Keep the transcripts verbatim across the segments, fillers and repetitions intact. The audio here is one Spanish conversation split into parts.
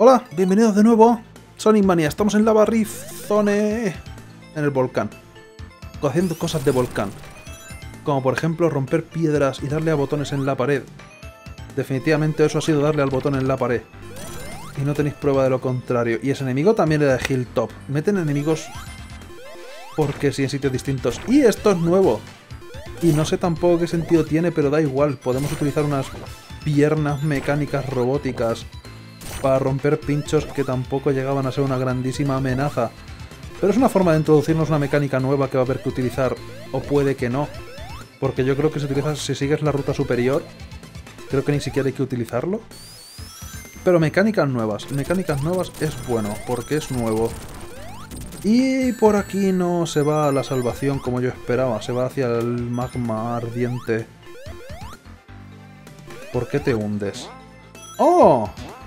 Hola, bienvenidos de nuevo. Sonic Mania, estamos en la Barrizone, en el volcán, haciendo cosas de volcán, como por ejemplo romper piedras y darle a botones en la pared. Definitivamente eso ha sido darle al botón en la pared, y no tenéis prueba de lo contrario. Y ese enemigo también era de Hilltop. Meten enemigos porque sí en sitios distintos. Y esto es nuevo, y no sé tampoco qué sentido tiene, pero da igual. Podemos utilizar unas piernas mecánicas robóticas para romper pinchos que tampoco llegaban a ser una grandísima amenaza. Pero es una forma de introducirnos una mecánica nueva que va a haber que utilizar, o puede que no. Porque yo creo que si, utilizas, si sigues la ruta superior, creo que ni siquiera hay que utilizarlo. Pero mecánicas nuevas, mecánicas nuevas es bueno, porque es nuevo. Y por aquí no se va a la salvación como yo esperaba, se va hacia el magma ardiente. ¿Por qué te hundes? ¡Oh!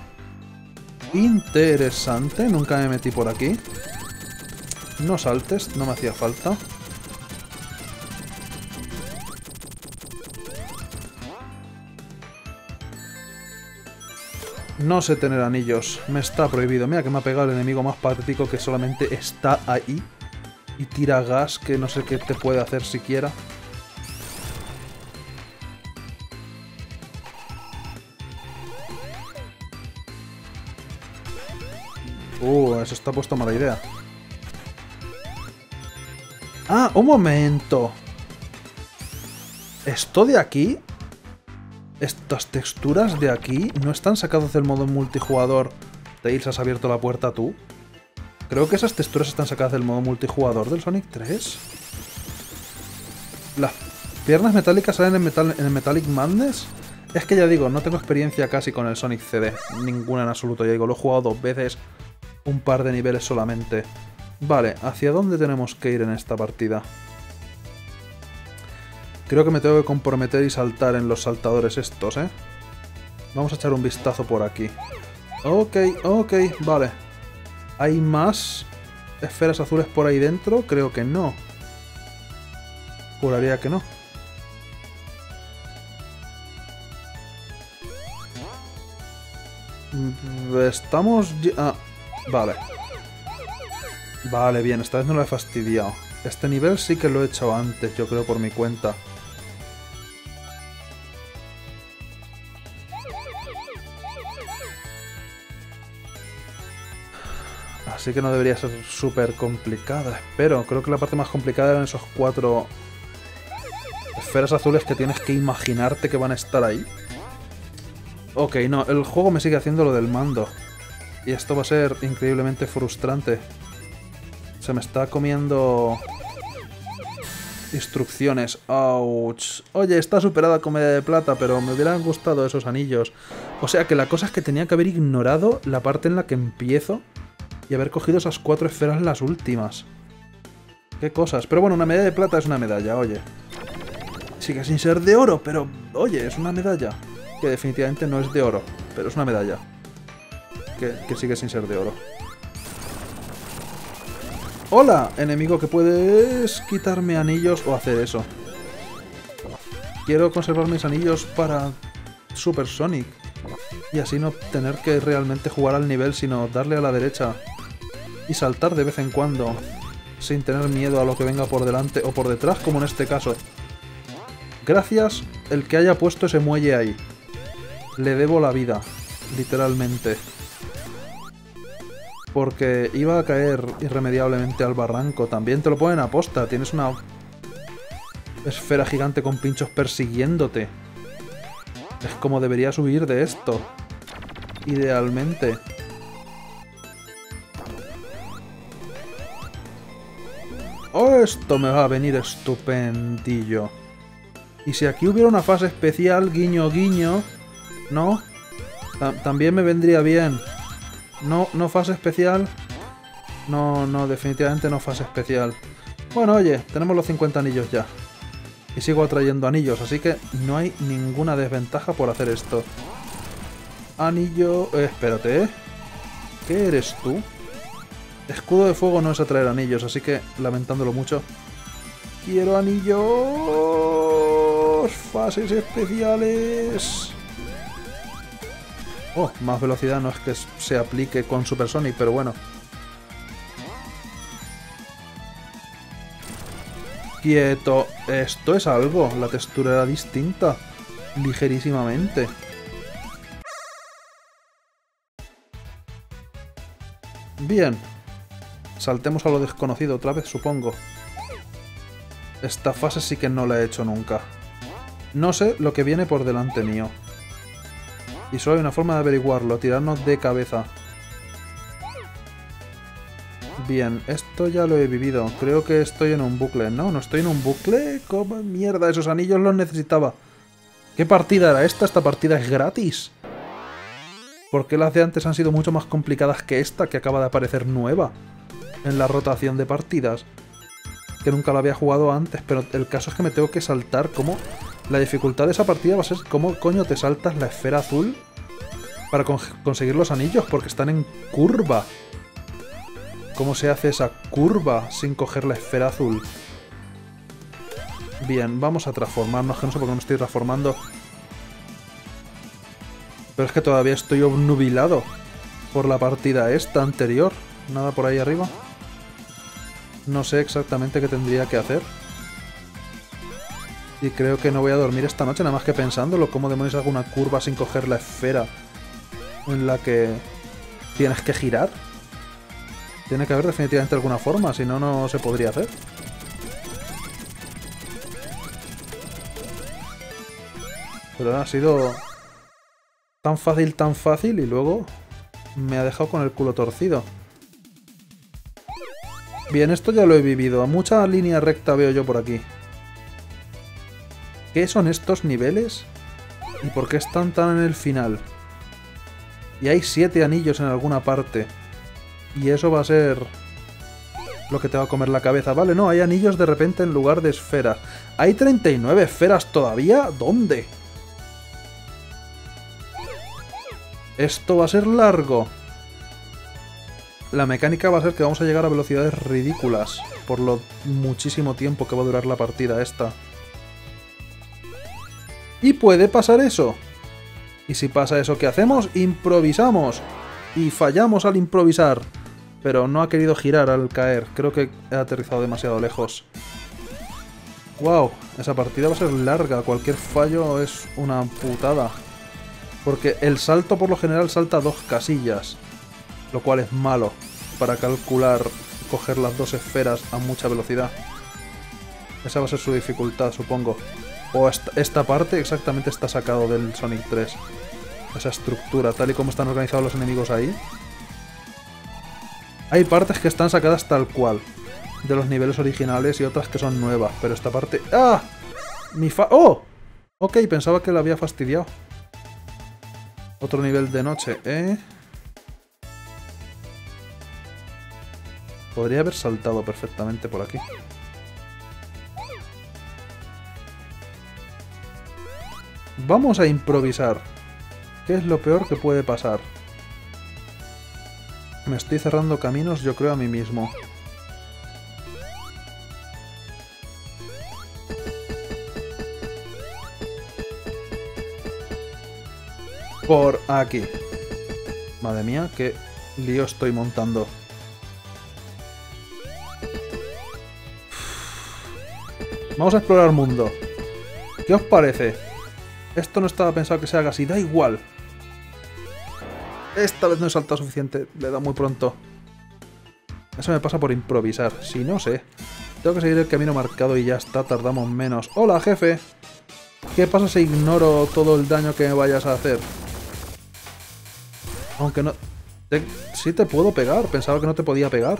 Interesante, nunca me metí por aquí. No saltes, no me hacía falta. No sé tener anillos, me está prohibido. Mira que me ha pegado el enemigo más patético que solamente está ahí y tira gas que no sé qué te puede hacer siquiera. Uh, eso está puesto mala idea. Ah, un momento. ¿Esto de aquí? Estas texturas de aquí no están sacadas del modo multijugador de Ilse has abierto la puerta tú. Creo que esas texturas están sacadas del modo multijugador del Sonic tres. Las piernas metálicas salen en, metal en el Metallic Madness. Es que ya digo, no tengo experiencia casi con el Sonic C D. Ninguna en absoluto, ya digo, lo he jugado dos veces. Un par de niveles solamente. Vale, ¿hacia dónde tenemos que ir en esta partida? Creo que me tengo que comprometer y saltar en los saltadores estos, ¿eh? Vamos a echar un vistazo por aquí. Ok, ok, vale. ¿Hay más esferas azules por ahí dentro? Creo que no. Juraría que no. Estamos... Ah, vale. Vale, bien, esta vez no lo he fastidiado. Este nivel sí que lo he hecho antes, yo creo, por mi cuenta. Así que no debería ser súper complicada, espero. Creo que la parte más complicada eran esos cuatro esferas azules que tienes que imaginarte que van a estar ahí. Ok, no, el juego me sigue haciendo lo del mando. Y esto va a ser increíblemente frustrante. Se me está comiendo instrucciones. Ouch. Oye, está superada Comedia de Plata, pero me hubieran gustado esos anillos. O sea que la cosa es que tenía que haber ignorado la parte en la que empiezo y haber cogido esas cuatro esferas las últimas. Qué cosas. Pero bueno, una medalla de plata es una medalla, oye. Sigue sin ser de oro, pero oye, es una medalla. Que definitivamente no es de oro, pero es una medalla. Que, que sigue sin ser de oro. ¡Hola! Enemigo que puedes quitarme anillos o hacer eso. Quiero conservar mis anillos para Super Sonic. Y así no tener que realmente jugar al nivel, sino darle a la derecha y saltar de vez en cuando, sin tener miedo a lo que venga por delante o por detrás, como en este caso. Gracias el que haya puesto ese muelle ahí. Le debo la vida, literalmente. Porque iba a caer irremediablemente al barranco. También te lo ponen a posta. Tienes una esfera gigante con pinchos persiguiéndote. Es como deberías huir de esto. Idealmente. Oh, esto me va a venir estupendillo. Y si aquí hubiera una fase especial, guiño guiño, ¿no? Ta- también me vendría bien. No, no fase especial. No, no, definitivamente no fase especial. Bueno, oye, tenemos los cincuenta anillos ya. Y sigo atrayendo anillos, así que no hay ninguna desventaja por hacer esto. Anillo... Eh, espérate, ¿eh? ¿Qué eres tú? Escudo de fuego no es atraer anillos, así que, lamentándolo mucho... ¡Quiero anillos! ¡Fases especiales! Oh, más velocidad no es que se aplique con Super Sonic, pero bueno. Quieto. Esto es algo. La textura era distinta. Ligerísimamente. Bien. Saltemos a lo desconocido otra vez, supongo. Esta fase sí que no la he hecho nunca. No sé lo que viene por delante mío. Y solo hay una forma de averiguarlo, tirarnos de cabeza. Bien, esto ya lo he vivido. Creo que estoy en un bucle. No, no estoy en un bucle. ¿Cómo mierda? Esos anillos los necesitaba. ¿Qué partida era esta? Esta partida es gratis. ¿Por qué las de antes han sido mucho más complicadas que esta, que acaba de aparecer nueva en la rotación de partidas? Que nunca la había jugado antes, pero el caso es que me tengo que saltar. ¿Cómo? La dificultad de esa partida va a ser cómo coño te saltas la esfera azul para con conseguir los anillos, porque están en curva. ¿Cómo se hace esa curva sin coger la esfera azul? Bien, vamos a transformarnos, que no sé por qué no estoy transformando. Pero es que todavía estoy obnubilado por la partida esta anterior. Nada por ahí arriba. No sé exactamente qué tendría que hacer. Y creo que no voy a dormir esta noche, nada más que pensándolo. ¿Cómo demonios hago una curva sin coger la esfera en la que tienes que girar? Tiene que haber definitivamente alguna forma, si no, no se podría hacer. Pero ha sido tan fácil, tan fácil, y luego me ha dejado con el culo torcido. Bien, esto ya lo he vivido. Mucha línea recta veo yo por aquí. ¿Qué son estos niveles? ¿Y por qué están tan en el final? Y hay siete anillos en alguna parte. Y eso va a ser lo que te va a comer la cabeza. Vale, no, hay anillos de repente en lugar de esferas. ¿Hay treinta y nueve esferas todavía? ¿Dónde? Esto va a ser largo. La mecánica va a ser que vamos a llegar a velocidades ridículas por lo muchísimo tiempo que va a durar la partida esta. Y puede pasar eso. Y si pasa eso, ¿qué hacemos? Improvisamos. Y fallamos al improvisar. Pero no ha querido girar al caer. Creo que he aterrizado demasiado lejos. ¡Wow! Esa partida va a ser larga. Cualquier fallo es una putada. Porque el salto por lo general salta dos casillas. Lo cual es malo para calcular, coger las dos esferas a mucha velocidad. Esa va a ser su dificultad, supongo. O esta, esta parte exactamente está sacado del Sonic tres. Esa estructura, tal y como están organizados los enemigos ahí. Hay partes que están sacadas tal cual de los niveles originales y otras que son nuevas. Pero esta parte... ¡Ah! Mi fa... ¡Oh! Ok, pensaba que la había fastidiado. Otro nivel de noche, ¿eh? Podría haber saltado perfectamente por aquí. Vamos a improvisar. ¿Qué es lo peor que puede pasar? Me estoy cerrando caminos, yo creo, a mí mismo. Por aquí. Madre mía, qué lío estoy montando. Vamos a explorar el mundo. ¿Qué os parece? Esto no estaba pensado que se haga así, da igual. Esta vez no he saltado suficiente, le he dado muy pronto. Eso me pasa por improvisar, si no sé. Tengo que seguir el camino marcado y ya está, tardamos menos. ¡Hola, jefe! ¿Qué pasa si ignoro todo el daño que me vayas a hacer? Aunque no... Te... Sí te puedo pegar, pensaba que no te podía pegar.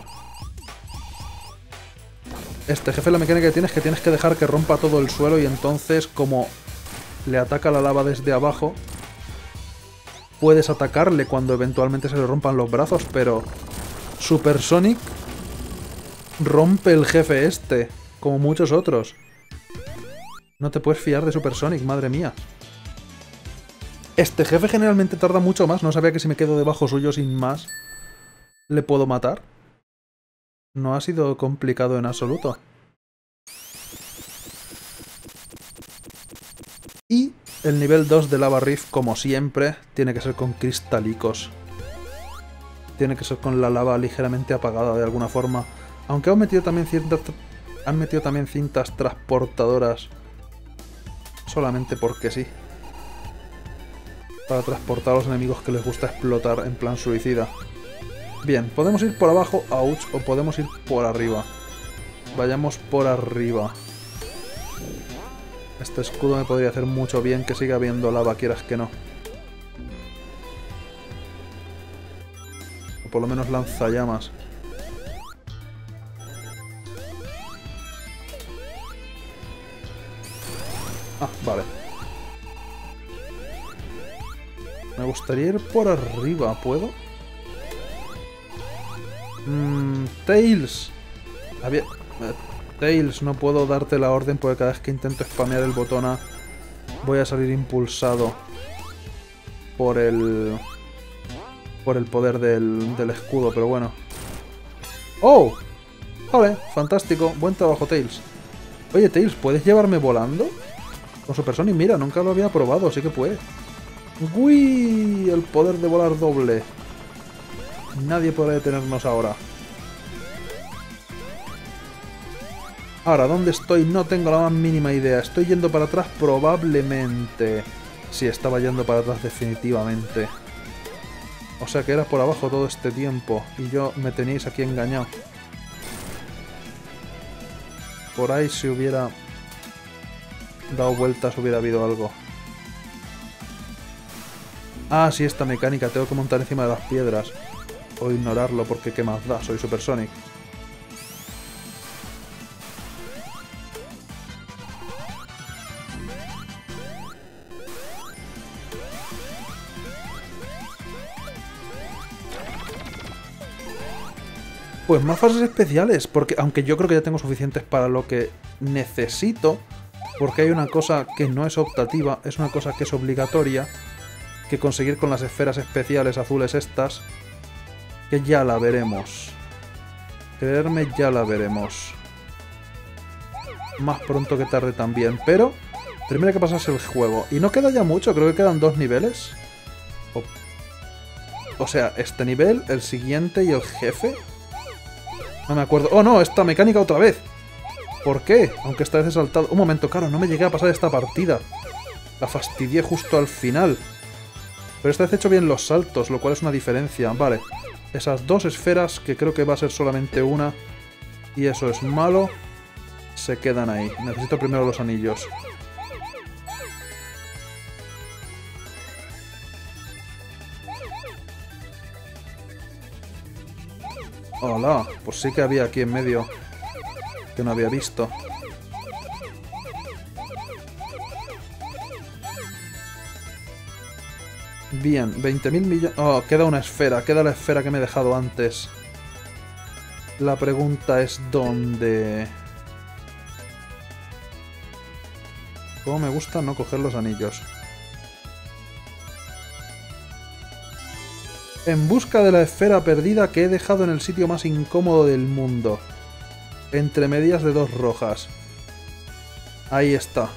Este jefe, la mecánica que tienes es que tienes que dejar que rompa todo el suelo y entonces, como le ataca la lava desde abajo, puedes atacarle cuando eventualmente se le rompan los brazos, pero Super Sonic rompe el jefe este, como muchos otros. No te puedes fiar de Super Sonic, madre mía. Este jefe generalmente tarda mucho más, no sabía que si me quedo debajo suyo sin más, le puedo matar. No ha sido complicado en absoluto. Y El nivel dos de Lava Rift, como siempre, tiene que ser con cristalicos. Tiene que ser con la lava ligeramente apagada de alguna forma. Aunque han metido también cintas, han metido también cintas transportadoras. Solamente porque sí. Para transportar a los enemigos que les gusta explotar en plan suicida. Bien, podemos ir por abajo, ouch, o podemos ir por arriba. Vayamos por arriba. Este escudo me podría hacer mucho bien, que siga habiendo lava, quieras que no. O por lo menos lanzallamas. Ah, vale. Me gustaría ir por arriba, ¿puedo? Mmm, Tails. Había... Eh, Tails, no puedo darte la orden porque cada vez que intento spamear el botón A voy a salir impulsado por el... por el poder del, del escudo, pero bueno. ¡Oh! Vale, fantástico. Buen trabajo, Tails. Oye, Tails, ¿puedes llevarme volando? Con Super Sonic, mira, nunca lo había probado, así que puede. ¡Uy! El poder de volar doble. Nadie podrá detenernos ahora. Ahora, ¿dónde estoy? No tengo la más mínima idea. ¿Estoy yendo para atrás? Probablemente. Sí, estaba yendo para atrás definitivamente. O sea que era por abajo todo este tiempo. Y yo me teníais aquí engañado. Por ahí si hubiera dado vueltas hubiera habido algo. Ah, sí, esta mecánica. Tengo que montar encima de las piedras. O ignorarlo porque qué más da. Soy Super Sonic. Pues más fases especiales, porque aunque yo creo que ya tengo suficientes para lo que necesito, porque hay una cosa que no es optativa, es una cosa que es obligatoria, que conseguir con las esferas especiales azules estas, que ya la veremos. Creerme, ya la veremos. Más pronto que tarde también, pero primero hay que pasarse el juego. Y no queda ya mucho, creo que quedan dos niveles. O, o sea, este nivel, el siguiente y el jefe... No me acuerdo. ¡Oh, no! Esta mecánica otra vez. ¿Por qué? Aunque esta vez he saltado... Un momento, claro, no me llegué a pasar esta partida. La fastidié justo al final. Pero esta vez he hecho bien los saltos, lo cual es una diferencia. Vale. Esas dos esferas, que creo que va a ser solamente una. Y eso es malo. Se quedan ahí. Necesito primero los anillos. Hola, pues sí que había aquí en medio que no había visto. Bien, veinte mil millones... Oh, queda una esfera, queda la esfera que me he dejado antes. La pregunta es ¿dónde? Cómo me gusta no coger los anillos. En busca de la esfera perdida que he dejado en el sitio más incómodo del mundo. Entre medias de dos rojas. Ahí está.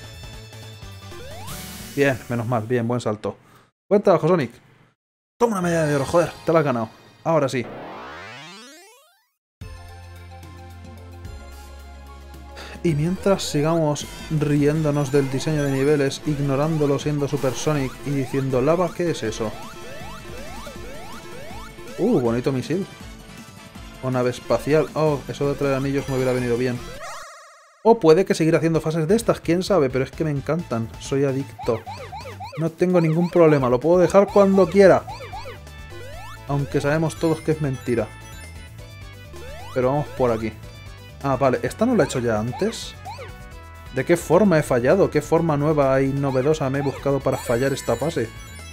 Bien, menos mal, bien, buen salto. Buen trabajo, Sonic. Toma una medalla de oro, joder, te la has ganado. Ahora sí. Y mientras sigamos riéndonos del diseño de niveles, ignorándolo siendo Super Sonic y diciendo lava, ¿qué es eso? Uh, bonito misil. O nave espacial. Oh, eso de traer anillos me hubiera venido bien. O puede que seguir haciendo fases de estas, quién sabe, pero es que me encantan. Soy adicto. No tengo ningún problema, lo puedo dejar cuando quiera. Aunque sabemos todos que es mentira. Pero vamos por aquí. Ah, vale, ¿esta no la he hecho ya antes? ¿De qué forma he fallado? ¿Qué forma nueva y novedosa me he buscado para fallar esta fase?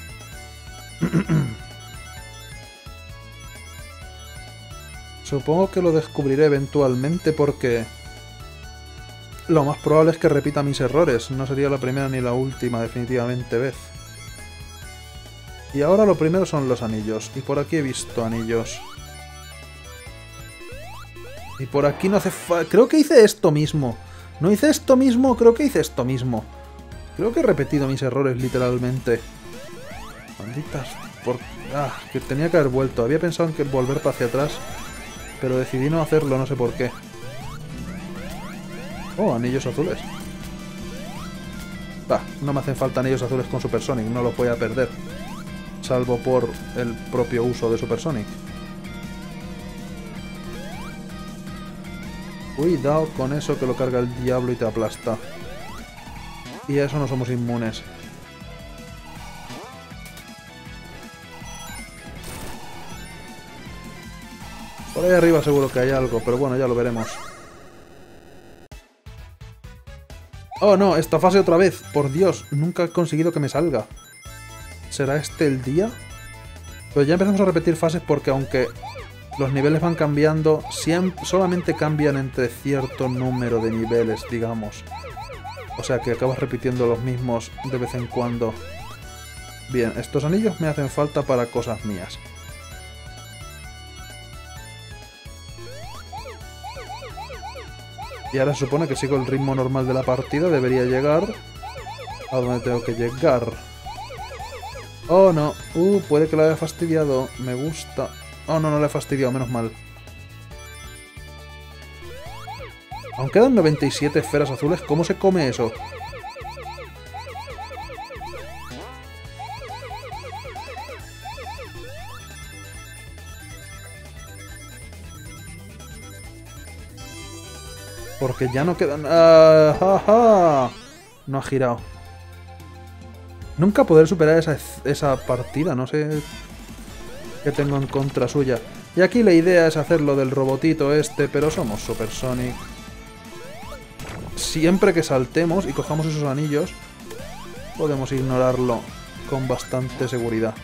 Supongo que lo descubriré eventualmente porque... lo más probable es que repita mis errores. No sería la primera ni la última, definitivamente, vez. Y ahora lo primero son los anillos. Y por aquí he visto anillos. Y por aquí no hace falta... Creo que hice esto mismo. ¿No hice esto mismo? Creo que hice esto mismo. Creo que he repetido mis errores literalmente. Malditas... Por... Ah, que tenía que haber vuelto. Había pensado en que volver para hacia atrás, pero decidí no hacerlo, no sé por qué. Oh, anillos azules. Bah, no me hacen falta anillos azules con Super Sonic, no los voy a perder. Salvo por el propio uso de Super Sonic. Cuidado con eso que lo carga el diablo y te aplasta. Y a eso no somos inmunes. Por ahí arriba seguro que hay algo, pero bueno, ya lo veremos. Oh no, esta fase otra vez. Por Dios, nunca he conseguido que me salga. ¿Será este el día? Pero ya empezamos a repetir fases porque aunque los niveles van cambiando, siempre, solamente cambian entre cierto número de niveles, digamos. O sea que acabas repitiendo los mismos de vez en cuando. Bien, estos anillos me hacen falta para cosas mías. Y ahora se supone que sigo el ritmo normal de la partida, debería llegar a donde tengo que llegar. Oh no, uh, puede que la haya fastidiado, me gusta. Oh no, no la he fastidiado, menos mal. Aún quedan noventa y siete esferas azules, ¿cómo se come eso? Porque ya no quedan... ¡Ah, ja, ja! No ha girado. Nunca podré superar esa, esa partida, no sé qué tengo en contra suya. Y aquí la idea es hacer lo del robotito este, pero somos Super Sonic. Siempre que saltemos y cojamos esos anillos, podemos ignorarlo con bastante seguridad.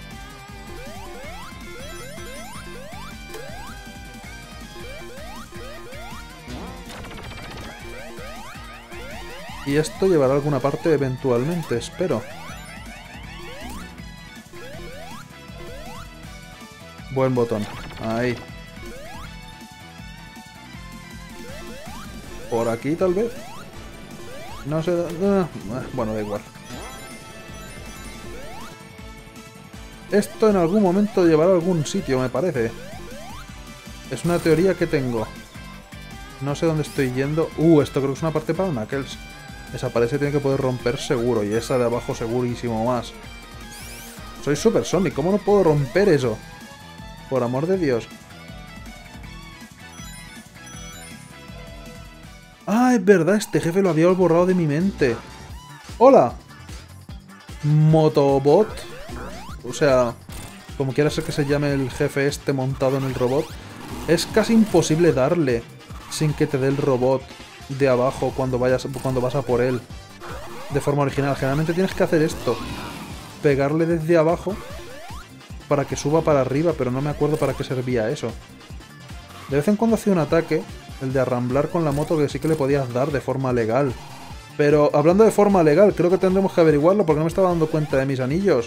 Y esto llevará a alguna parte eventualmente, espero. Buen botón. Ahí. Por aquí, tal vez. No sé... Eh, bueno, da igual. Esto en algún momento llevará a algún sitio, me parece. Es una teoría que tengo. No sé dónde estoy yendo. Uh, esto creo que es una parte para Knuckles. Esa pared se tiene que poder romper seguro. Y esa de abajo segurísimo más. Soy Super Sonic. ¿Cómo no puedo romper eso? Por amor de Dios. Ah, es verdad. Este jefe lo había borrado de mi mente. ¡Hola! Motobot. O sea, como quiera ser que se llame el jefe este montado en el robot. Es casi imposible darle sin que te dé el robot de abajo cuando vayas cuando vas a por él de forma original. Generalmente tienes que hacer esto, pegarle desde abajo para que suba para arriba, pero no me acuerdo para qué servía eso. De vez en cuando hacía un ataque, el de arramblar con la moto, que sí que le podías dar de forma legal. Pero hablando de forma legal, creo que tendremos que averiguarlo porque no me estaba dando cuenta de mis anillos.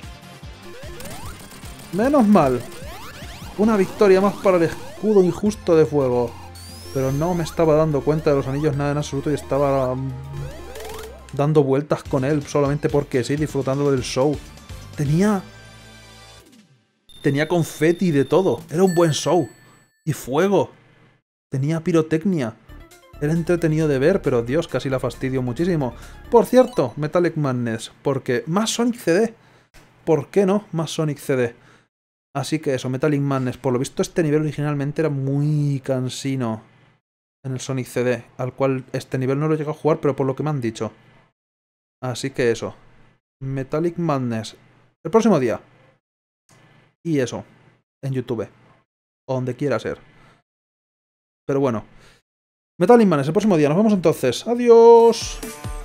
Menos mal. Una victoria más para el escudo injusto de fuego. Pero no me estaba dando cuenta de los anillos nada en absoluto y estaba um, dando vueltas con él solamente porque sí, disfrutando del show. Tenía... Tenía confeti de todo. Era un buen show. Y fuego. Tenía pirotecnia. Era entretenido de ver, pero Dios, casi la fastidio muchísimo. Por cierto, Metallic Madness, porque más Sonic C D. ¿Por qué no? Más Sonic C D. Así que eso, Metallic Madness. Por lo visto este nivel originalmente era muy cansino en el Sonic C D, al cual este nivel no lo he llegado a jugar, pero por lo que me han dicho. Así que eso. Metallic Madness. El próximo día. Y eso. En YouTube. O donde quiera ser. Pero bueno. Metallic Madness el próximo día. Nos vemos entonces. Adiós.